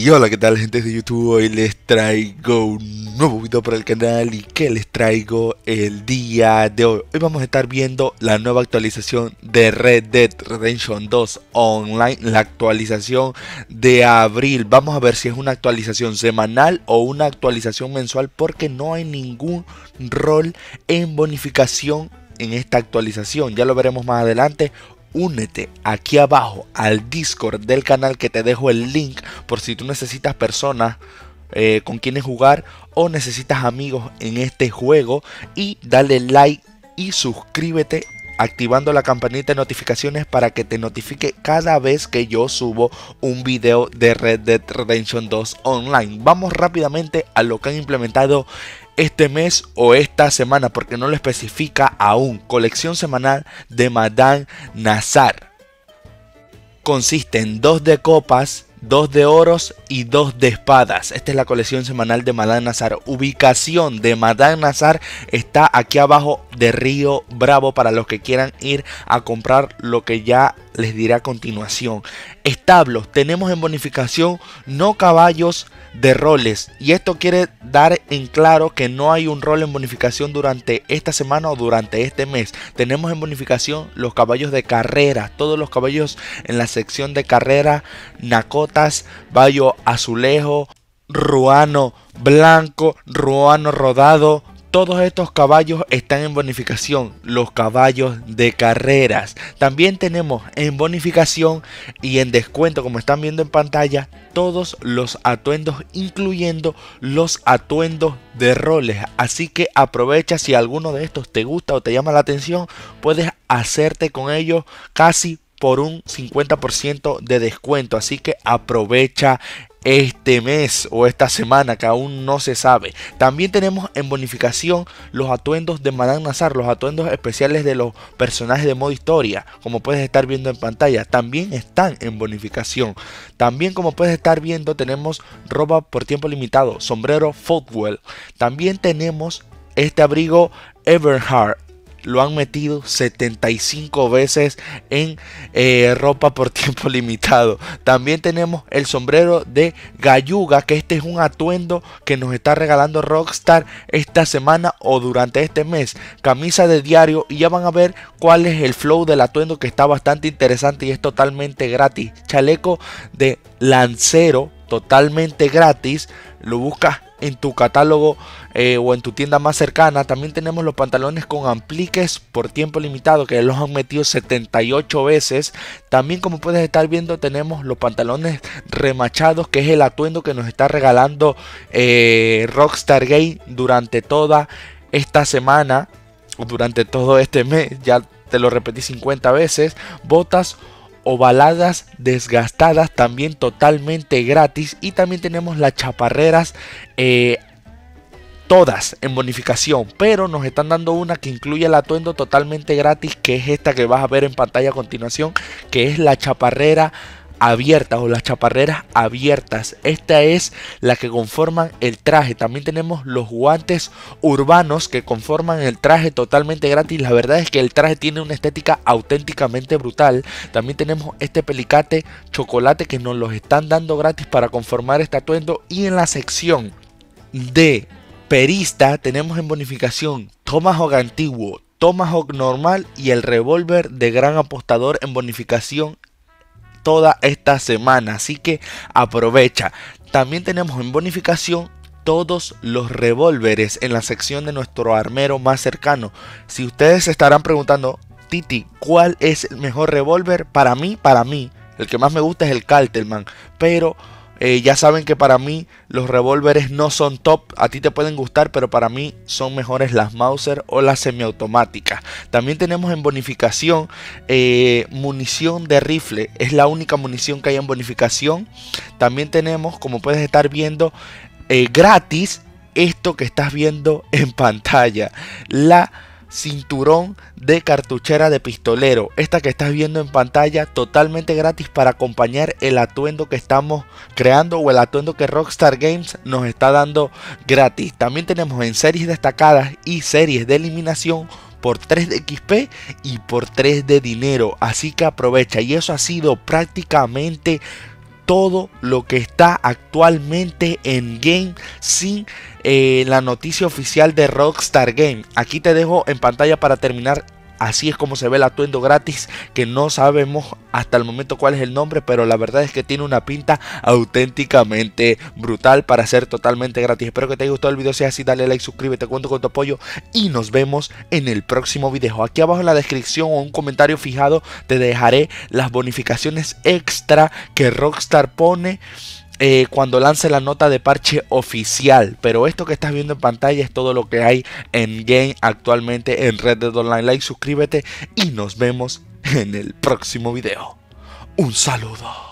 Y hola, ¿qué tal, gente de YouTube? Hoy les traigo un nuevo video para el canal. ¿Y que les traigo el día de hoy? Hoy vamos a estar viendo la nueva actualización de Red Dead Redemption 2 Online, la actualización de abril. Vamos a ver si es una actualización semanal o una actualización mensual, porque no hay ningún rol en bonificación en esta actualización. Ya lo veremos más adelante. Únete aquí abajo al Discord del canal, que te dejo el link por si tú necesitas personas con quienes jugar o necesitas amigos en este juego. Y dale like y suscríbete activando la campanita de notificaciones para que te notifique cada vez que yo subo un video de Red Dead Redemption 2 Online. Vamos rápidamente a lo que han implementado este mes o esta semana, porque no lo especifica aún. Colección semanal de Madame Nazar. Consiste en 2 de copas, 2 de oros y 2 de espadas. Esta es la colección semanal de Madame Nazar. Ubicación de Madame Nazar está aquí abajo de Río Bravo, para los que quieran ir a comprar lo que ya les diré a continuación. Establos, tenemos en bonificación no caballos de roles, y esto quiere dar en claro que no hay un rol en bonificación durante esta semana o durante este mes. Tenemos en bonificación los caballos de carrera, todos los caballos en la sección de carrera: Nacotas, Bayo Azulejo, Ruano Blanco, Ruano Rodado. Todos estos caballos están en bonificación, los caballos de carreras. También tenemos en bonificación y en descuento, como están viendo en pantalla, todos los atuendos, incluyendo los atuendos de roles. Así que aprovecha, si alguno de estos te gusta o te llama la atención, puedes hacerte con ellos casi por un 50% de descuento. Así que aprovecha este mes o esta semana, que aún no se sabe. También tenemos en bonificación los atuendos de Madame Nazar, los atuendos especiales de los personajes de modo historia, como puedes estar viendo en pantalla. También están en bonificación. También, como puedes estar viendo, tenemos ropa por tiempo limitado, sombrero Footwell. También tenemos este abrigo Everhard. Lo han metido 75 veces en ropa por tiempo limitado. También tenemos el sombrero de Galluga, que este es un atuendo que nos está regalando Rockstar esta semana o durante este mes. Camisa de diario, y ya van a ver cuál es el flow del atuendo, que está bastante interesante y es totalmente gratis. Chaleco de lancero, totalmente gratis. Lo buscas en tu catálogo o en tu tienda más cercana. También tenemos los pantalones con apliques por tiempo limitado, que los han metido 78 veces. También, como puedes estar viendo, tenemos los pantalones remachados, que es el atuendo que nos está regalando Rockstar Game durante toda esta semana o durante todo este mes. Ya te lo repetí 50 veces. Botas ovaladas desgastadas, también totalmente gratis. Y también tenemos las chaparreras, todas en bonificación, pero nos están dando una que incluye el atuendo totalmente gratis, que es esta que vas a ver en pantalla a continuación, que es la chaparrera abiertas o las chaparreras abiertas. Esta es la que conforman el traje. También tenemos los guantes urbanos que conforman el traje totalmente gratis. La verdad es que el traje tiene una estética auténticamente brutal. También tenemos este pelicate chocolate, que nos los están dando gratis para conformar este atuendo. Y en la sección de perista tenemos en bonificación Tomahawk antiguo, Tomahawk normal y el revólver de gran apostador en bonificación toda esta semana, así que aprovecha. También tenemos en bonificación todos los revólveres en la sección de nuestro armero más cercano. Si ustedes se estarán preguntando: Titi, ¿cuál es el mejor revólver? Para mí, el que más me gusta es el Caltelman, pero ya saben que para mí los revólveres no son top. A ti te pueden gustar, pero para mí son mejores las Mauser o las semiautomáticas. También tenemos en bonificación munición de rifle. Es la única munición que hay en bonificación. También tenemos, como puedes estar viendo, gratis esto que estás viendo en pantalla: la cinturón de cartuchera de pistolero. Esta que estás viendo en pantalla, totalmente gratis para acompañar el atuendo que estamos creando o el atuendo que Rockstar Games nos está dando gratis. También tenemos en series destacadas y series de eliminación por 3 de XP y por 3 de dinero. Así que aprovecha. Y eso ha sido prácticamente todo lo que está actualmente en game sin la noticia oficial de Rockstar Game. Aquí te dejo en pantalla para terminar. Así es como se ve el atuendo gratis, que no sabemos hasta el momento cuál es el nombre, pero la verdad es que tiene una pinta auténticamente brutal para ser totalmente gratis. Espero que te haya gustado el video, si es así dale like, suscríbete, cuento con tu apoyo y nos vemos en el próximo video. Aquí abajo en la descripción o un comentario fijado te dejaré las bonificaciones extra que Rockstar pone cuando lance la nota de parche oficial. Pero esto que estás viendo en pantalla es todo lo que hay en game actualmente en Red Dead Online. Like, suscríbete y nos vemos en el próximo video. Un saludo.